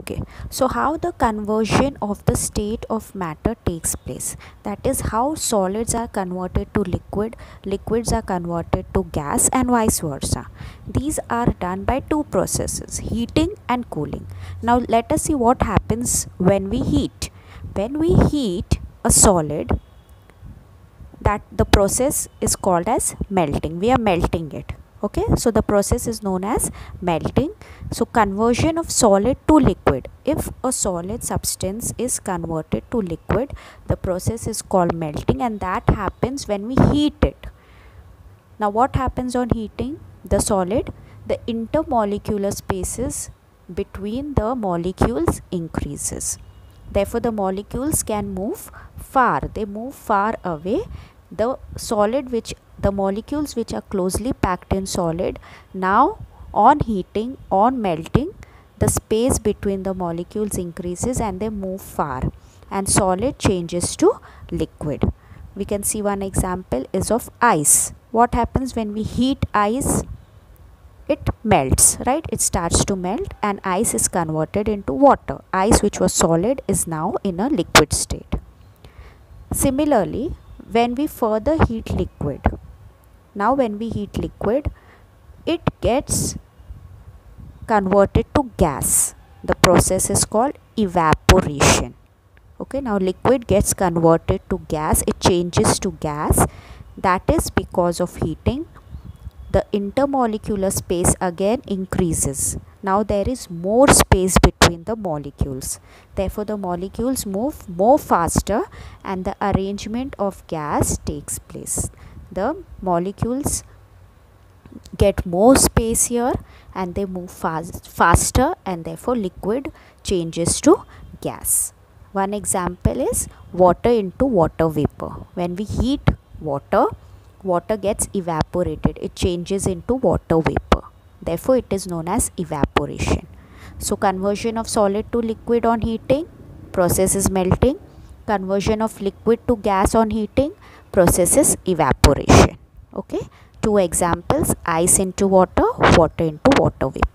Okay, so how the conversion of the state of matter takes place, that is how solids are converted to liquid, liquids are converted to gas, and vice versa. These are done by two processes, heating and cooling. Now let us see what happens when we heat. When we heat a solid, that the process is called as melting. We are melting it. Okay, so the process is known as melting. So conversion of solid to liquid, if a solid substance is converted to liquid, the process is called melting, and that happens when we heat it. Now what happens on heating the solid? The intermolecular spaces between the molecules increases, therefore the molecules can move far, they move far away. The solid which the molecules which are closely packed in solid, now on heating, on melting, the space between the molecules increases and they move far, and solid changes to liquid. We can see one example is of ice. What happens when we heat ice? It melts, right? It starts to melt and ice is converted into water. Ice which was solid is now in a liquid state. Similarly, when we further heat liquid, now when we heat liquid, it gets converted to gas. The process is called evaporation. Okay, now liquid gets converted to gas, it changes to gas. That is because of heating. The intermolecular space again increases. Now there is more space between the molecules, therefore the molecules move more faster and the arrangement of gas takes place. The molecules get more space here and they move faster, and therefore liquid changes to gas. One example is water into water vapor. When we heat water, water gets evaporated, it changes into water vapor, therefore it is known as evaporation. So conversion of solid to liquid on heating, process is melting. Conversion of liquid to gas on heating, process is evaporation. Okay, two examples, ice into water, water into water vapor.